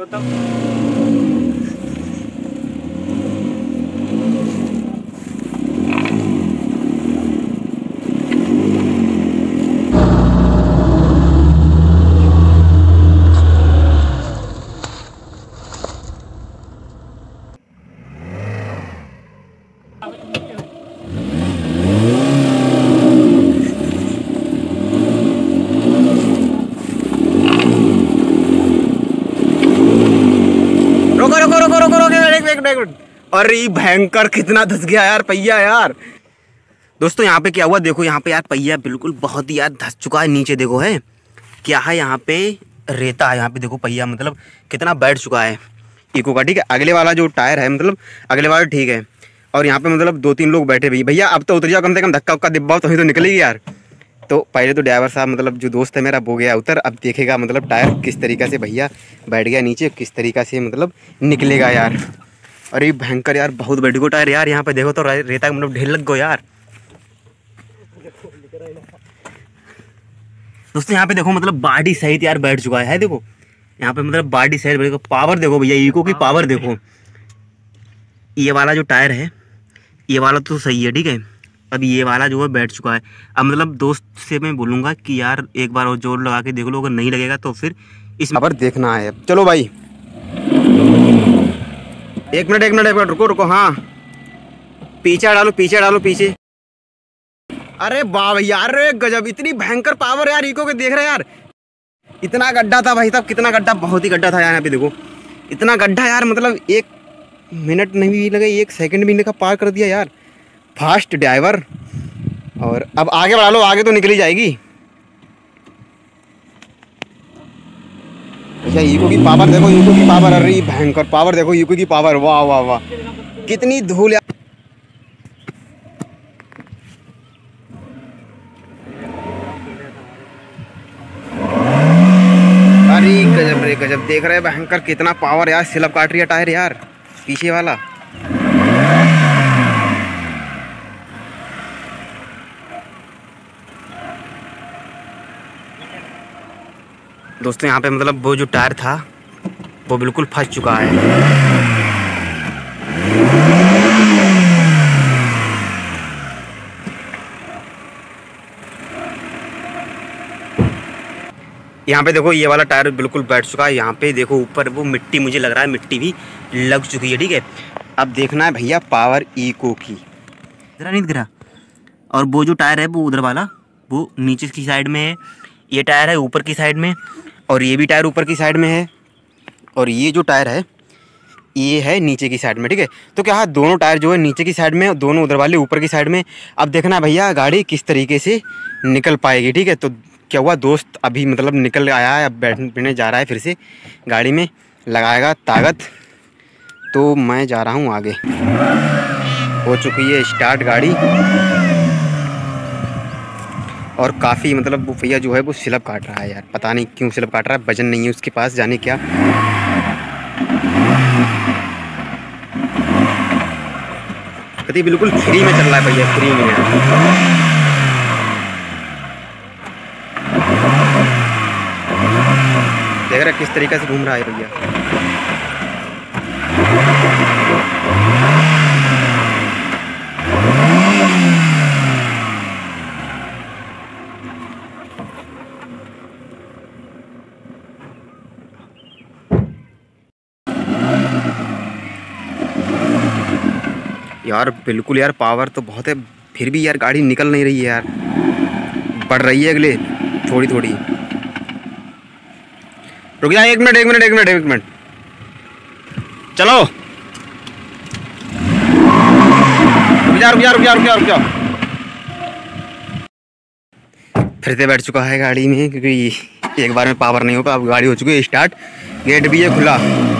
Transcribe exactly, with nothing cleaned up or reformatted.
बताओ। रोको रोको रोको रोको रोको एक मिनट एक मिनट। अरे भयंकर कितना धस गया यार पहिया यार। दोस्तों यहाँ पे क्या हुआ देखो, यहाँ पे यार पहिया बिल्कुल बहुत ही यार धस चुका है। नीचे देखो है क्या है, यहाँ पे रेता है। यहाँ पे देखो पहिया मतलब कितना बैठ चुका है इको का। ठीक है, अगले वाला जो टायर है मतलब अगले वाला ठीक है, और यहाँ पे मतलब दो तीन लोग बैठे भैया भैया अब तो उतर जाओ, कम से कम धक्का उक्का दिब्बाओ तो ही तो निकलेगी यार। तो पहले तो ड्राइवर साहब मतलब जो दोस्त है मेरा वो गया उतर, अब देखेगा मतलब टायर किस तरीक़े से भैया बैठ गया नीचे, किस तरीक़े से मतलब निकलेगा यार। अरे भयंकर यार बहुत बैठ गो टायर यार। यहाँ पे देखो तो रेता मतलब ढेर लग गो यार। दोस्तों यहाँ पे देखो मतलब बॉडी सहित यार बैठ चुका है। देखो यहाँ पे मतलब बॉडी सहित बैठ, पावर देखो भैया इको की पावर देखो। ये वाला जो टायर है ये वाला तो सही है ठीक है, अब ये वाला जो है बैठ चुका है। अब मतलब दोस्त से मैं बोलूँगा कि यार एक बार और जोर लगा के देख लो, अगर नहीं लगेगा तो फिर इस पर देखना है। चलो भाई एक मिनट एक मिनट एक मिनट रुको रुको। हाँ पीछे डालो पीछे डालो पीछे। अरे वाह यार गजब, इतनी भयंकर पावर यार इको के, देख रहे यार। इतना गड्ढा था भाई साहब, कितना गड्ढा, बहुत ही गड्ढा था यार। यहाँ पे देखो इतना गड्ढा यार, मतलब एक मिनट नहीं भी लगे, एक सेकंड भी नहीं पार कर दिया यार, फास्ट ड्राइवर। और अब आगे बढ़ा लो, आगे तो निकली जाएगी। अच्छा इको की पावर देखो, इको की पावर, अरे भयंकर पावर देखो इको की पावर, वाह वाह वाह कितनी धूल यार। अरे गजब रे गजब, देख रहे हैं भयंकर कितना पावर यार, स्लिप काट रही है टायर यार पीछे वाला। दोस्तों यहाँ पे मतलब वो जो टायर था वो बिल्कुल फंस चुका है। यहाँ पे देखो ये वाला टायर बिल्कुल बैठ चुका है। यहाँ पे देखो ऊपर वो मिट्टी, मुझे लग रहा है मिट्टी भी लग चुकी है ठीक है। अब देखना है भैया पावर इको की, गिरा नहीं गिरा। और वो जो टायर है वो उधर वाला वो नीचे की साइड में है, ये टायर है ऊपर की साइड में, और ये भी टायर ऊपर की साइड में है, और ये जो टायर है ये है नीचे की साइड में ठीक है। तो क्या है दोनों टायर जो है नीचे की साइड में, दोनों उधर वाले ऊपर की साइड में। अब देखना है भैया गाड़ी किस तरीके से निकल पाएगी ठीक है। तो क्या हुआ दोस्त अभी मतलब निकल आया है, अब बैठने जा रहा है, फिर से गाड़ी में लगाएगा ताकत। तो मैं जा रहा हूँ आगे, हो चुकी है स्टार्ट गाड़ी, और काफ़ी मतलब वो भैया जो है वो स्लिप काट रहा है यार, पता नहीं क्यों स्लिप काट रहा है, वजन नहीं है उसके पास, जाने क्या। कभी बिल्कुल फ्री में चल रहा है भैया, फ्री में यार। देख रहा किस तरीके से घूम रहा है भैया। यार बिल्कुल यार पावर तो बहुत है, फिर भी यार गाड़ी निकल नहीं रही है यार, बढ़ रही है अगले थोड़ी थोड़ी। रुक जा एक मिनट एक मिनट एक मिनट एक मिनट चलो रुक जा रुक जा रुक जा रुक जा रुक जा। फिर से बैठ चुका है गाड़ी में, क्योंकि एक बार में पावर नहीं होगा। अब गाड़ी हो चुकी है स्टार्ट, गेट भी है खुला।